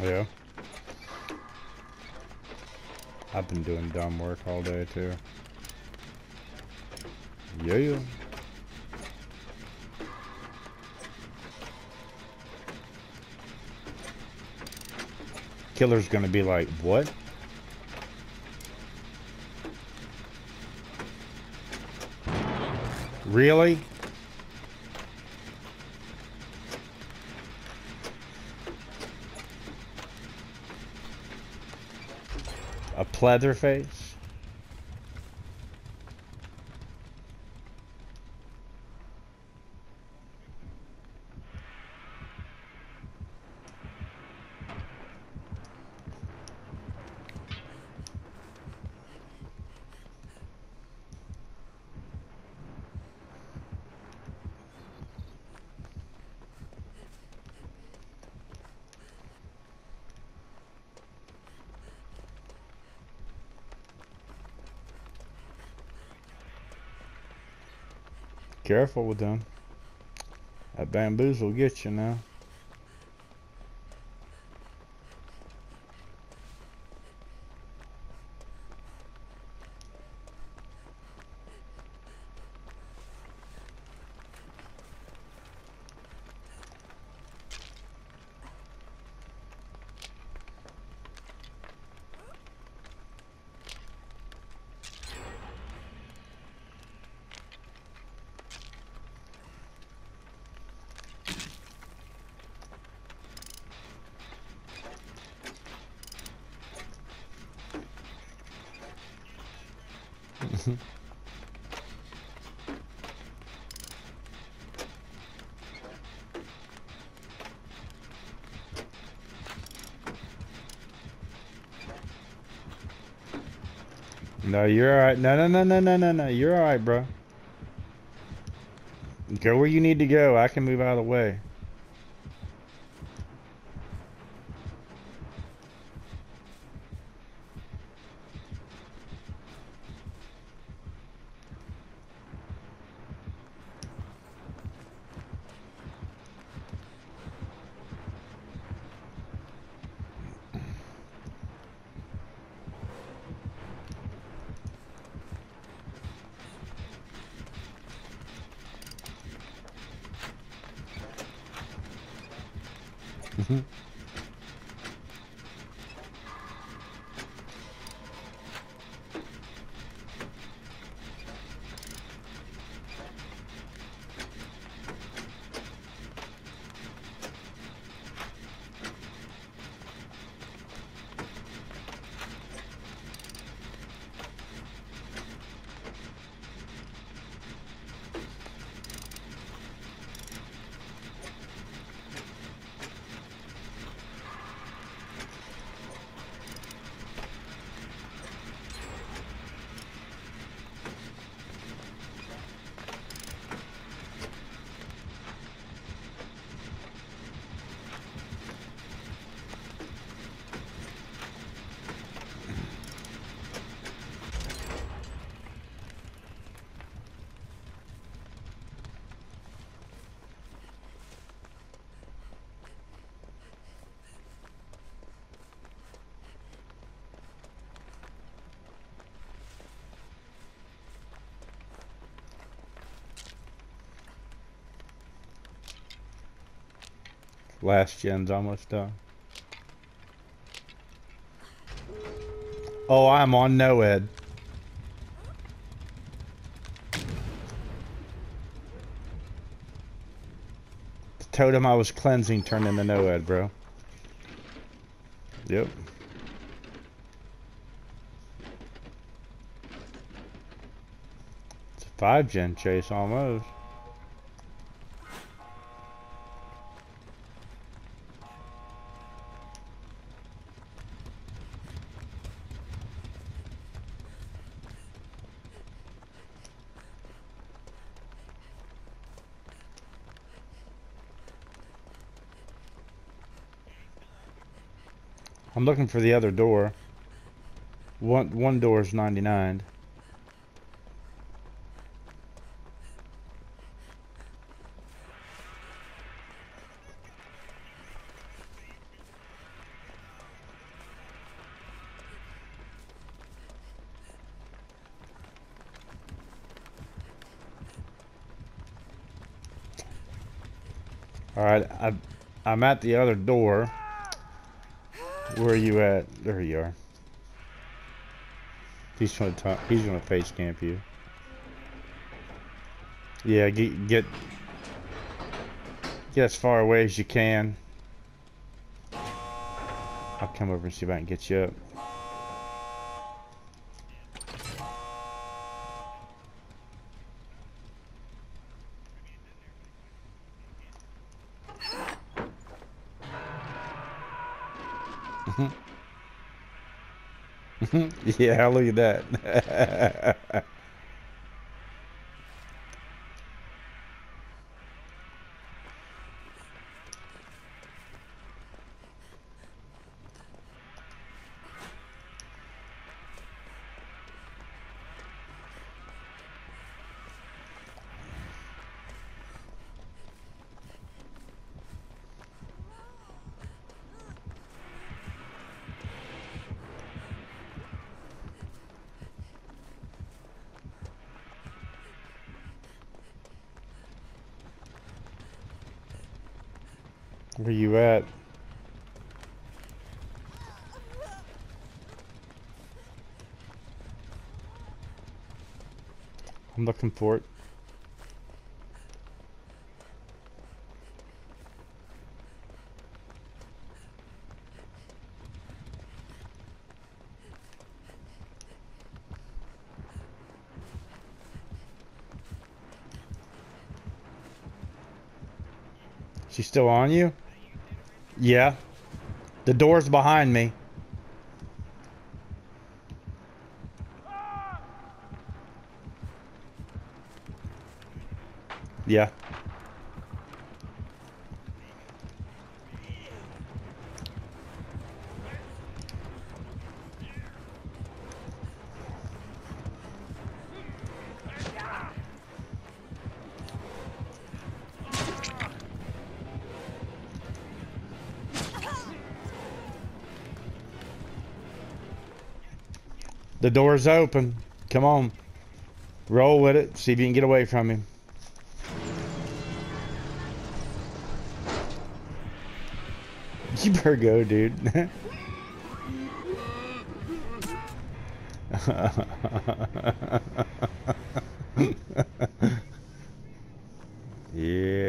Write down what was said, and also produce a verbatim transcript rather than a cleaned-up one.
Yeah. I've been doing dumb work all day too. Yeah. Killer's gonna be like, what? Really? A pleather face? Careful with them. That bamboos will get you now. No, you're alright. No, no, no, no, no, no, no. You're alright, bro. Go where you need to go. I can move out of the way. Last gen's almost done. Oh, I'm on noed. The totem I was cleansing turned into noed, bro. Yep. It's a five gen chase almost. I'm looking for the other door. One one door's ninety-nine. All right, I, I'm at the other door. Where are you at? There you are. He's gonna talk, he's gonna face camp you. Yeah, get get get as far away as you can. I'll come over and see if I can get you up. Yeah, look at that. Where you at? I'm looking for it. She's still on you? Yeah. The door's behind me. Yeah. The door's open. Come on. Roll with it. See if you can get away from him. You better go, dude. Yeah.